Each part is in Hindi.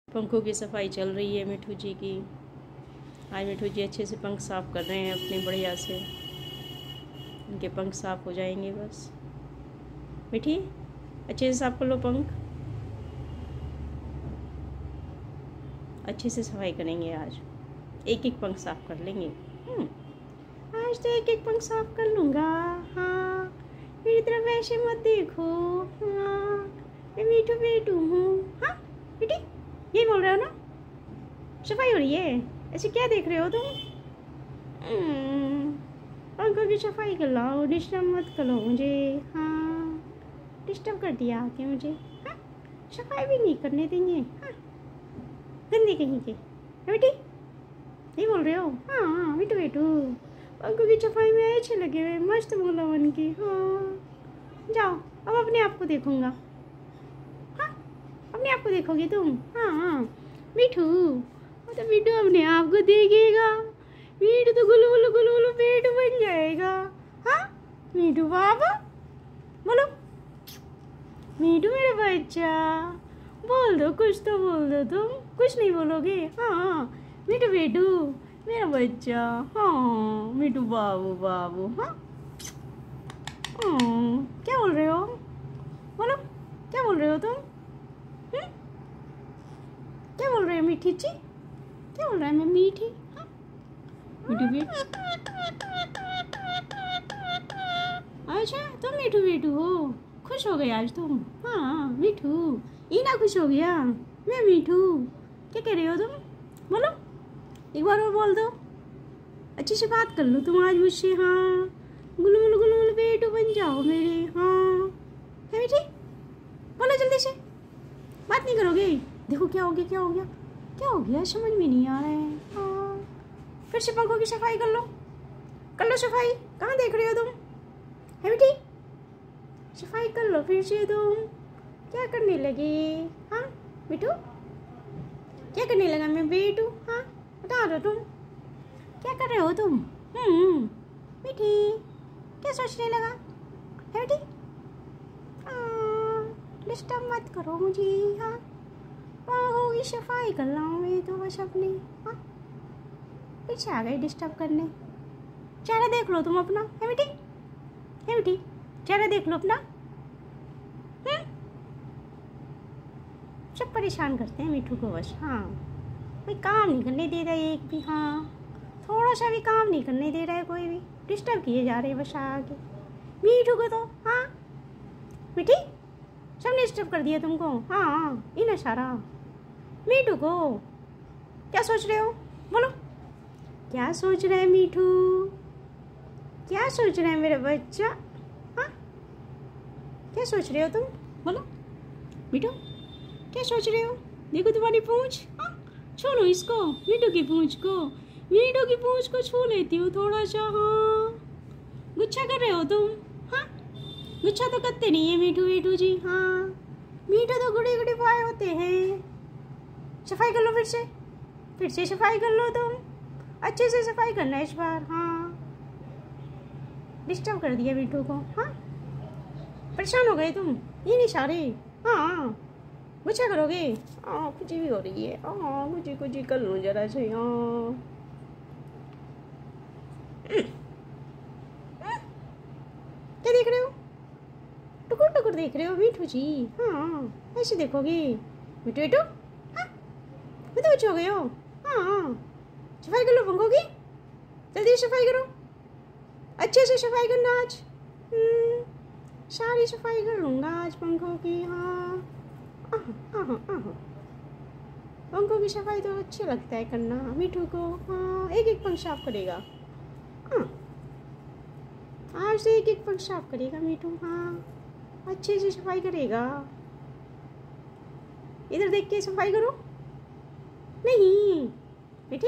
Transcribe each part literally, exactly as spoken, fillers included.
पंखों की सफाई चल रही है मिठू जी की। आज मिठू जी अच्छे से पंख साफ कर रहे हैं अपने बढ़िया से। इनके पंख साफ हो जाएंगे बस। मिठी अच्छे से साफ कर लो पंख। अच्छे से सफाई करेंगे आज। एक एक पंख साफ कर लेंगे। आज तो एक एक पंख साफ कर लूँगा। हाँ मेरी तरफ ऐसे मत देखो। हाँ मैं मिठू बेटू हूँ। हाँ मिठी यही बोल रहे हो ना? सफाई हो रही है, ऐसे क्या देख रहे हो तुम? पंखों की सफाई कर लाओ, डिस्टर्ब मत करो मुझे। हाँ डिस्टर्ब कर दिया आके मुझे। हाँ सफाई भी नहीं करने देंगे। हाँ गंदे कहीं के। बेटी यही बोल रहे हो? हाँ हाँ बेटू बेटू पंखों की सफाई में अच्छे लगे हुए, मस्त बोला बन के। हाँ जाओ अब अपने आप को देखूंगा। अपने आप को देखोगे तुम? हाँ हाँ मिठू तो मिठू अपने आप को देखेगा। मिठू तो गुलू गुलू गुलू गुलू मिठू बन जाएगा। हाँ मिठू बाबा बोलो। मिठू मेरा बच्चा बोल दो, कुछ तो बोल दो। तुम कुछ नहीं बोलोगे? हाँ मिठू बेटू मेरा बच्चा। हाँ मिठू बाबू बाबू। हाँ क्या बोल रहे हो? बोलो क्या बोल रहे हो तुम? क्या बोल रहे हैं मीठी जी? क्या बोल रहा है मैं मीठी? हाँ मिठू बेटू। अच्छा तुम मिठू बेटू हो, खुश हो गए आज तुम? हाँ मिठू इना खुश हो गया। मैं मिठू क्या कह रहे हो तुम? बोलो एक बार और बोल दो। अच्छे से बात कर लो तुम आज मुझसे। हाँ गुलू गुलू गुलू गुलू बेटू बन जाओ मेरे। हाँ है मीठी बोलो जल्दी से। बात नहीं करोगे? देखो क्या हो गया क्या हो गया क्या हो गया समझ में नहीं आ रहा है। हाँ फिर से पंखों की सफाई कर लो। कर लो सफाई। कहाँ देख रहे हो तुम? है बेटी सफाई कर लो फिर से तुम। क्या करने लगे? हाँ बेटू क्या करने लगा मैं बेटू? हाँ बता दो तुम क्या कर रहे हो तुम? हम्म बेटी क्या सोचने लगा? है बेटी डिस्टर्ब मत करो मुझे। हाँ पंखों की सफाई कर रहा हूँ मैं तो बस अपनी। हाँ पीछे आ गई डिस्टर्ब करने। चेहरा देख लो तुम अपना। है बेटी है बेटी चेहरा देख लो अपना। हम्म सब परेशान करते हैं मिठू को बस। हाँ कोई काम नहीं करने दे रहा है एक भी। हाँ थोड़ा सा भी काम नहीं करने दे रहा है कोई भी। डिस्टर्ब किए जा रहे हैं बस आगे मिठू को तो। हाँ बेटी सबने डिस्टर्ब कर दिया तुमको। हाँ हाँ इन सारा मीठू को। क्या सोच रहे हो? बोलो क्या सोच रहे हैं मीठू? क्या सोच रहे हैं मेरा बच्चा? हाँ क्या सोच रहे हो तुम? बोलो मीठू क्या सोच रहे हो? देखो तुम्हारी पूंछ। हाँ छू लो इसको मीठू की पूंछ को। मीठू की पूंछ को छू लेती हूँ थोड़ा सा। हाँ गुच्छा कर रहे हो तुम? हाँ गुच्छा तो करते नहीं है मीठू बेटू जी। हाँ मीठू तो गुड़ी गुड़ी पाए होते हैं। सफाई कर लो फिर से। फिर से सफाई कर लो तुम। अच्छे से सफाई करना है इस बार। हाँ डिस्टर्ब कर दिया मीठू को। हाँ परेशान हो गए तुम ये नहीं सारे। हाँ गुच्छा करोगे? हाँ खुशी भी हो रही है। हाँ खुशी खुशी कर लो जरा से। हाँ क्या देख रहे हो? टुकुर टुकुर देख रहे हो मीठू जी? हाँ ऐसे देखोगे मिठू बेटू? हाँ मैं तो हो गए हो। हाँ सफाई कर लो पंखों की। जल्दी सफाई करो अच्छे से सफाई करना आज। सारी सफाई कर लूँगा आज पंखों की। हाँ पंखों की सफाई तो अच्छी लगता है करना मिठू को। हाँ एक एक पंख साफ करेगा। हाँ आज से एक एक पंख साफ करेगा मिठू। हाँ अच्छे से सफाई करेगा। इधर देख के सफाई करो। नहीं बेटी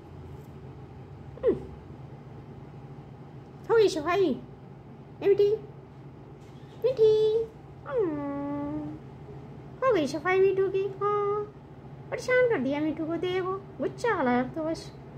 हो गई सफाई? बेटी बेटी हो गई सफाई मीठू की। हाँ परेशान कर दिया मीठू को। देखो गुच्छा वाला तो बस।